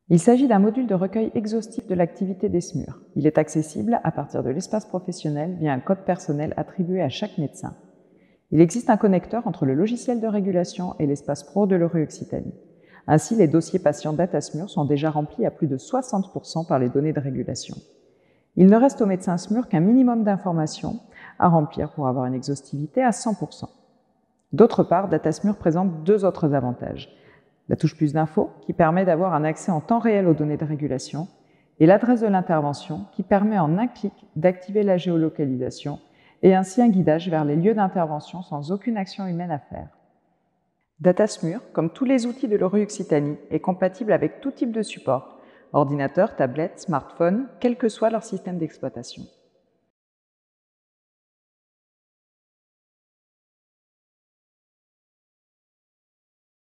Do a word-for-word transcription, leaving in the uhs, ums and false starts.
Il s'agit d'un module de recueil exhaustif de l'activité des S M U R. Il est accessible à partir de l'espace professionnel via un code personnel attribué à chaque médecin. Il existe un connecteur entre le logiciel de régulation et l'espace pro de l'Euro-Occitanie. Ainsi, les dossiers patients Data S M U R sont déjà remplis à plus de soixante pour cent par les données de régulation. Il ne reste aux médecins S M U R qu'un minimum d'informations à remplir pour avoir une exhaustivité à cent pour cent. D'autre part, Data S M U R présente deux autres avantages. La touche plus d'infos, qui permet d'avoir un accès en temps réel aux données de régulation, et l'adresse de l'intervention, qui permet en un clic d'activer la géolocalisation et ainsi un guidage vers les lieux d'intervention sans aucune action humaine à faire. Data S M U R, comme tous les outils de l'Euro-Occitanie, est compatible avec tout type de support, ordinateur, tablette, smartphone, quel que soit leur système d'exploitation.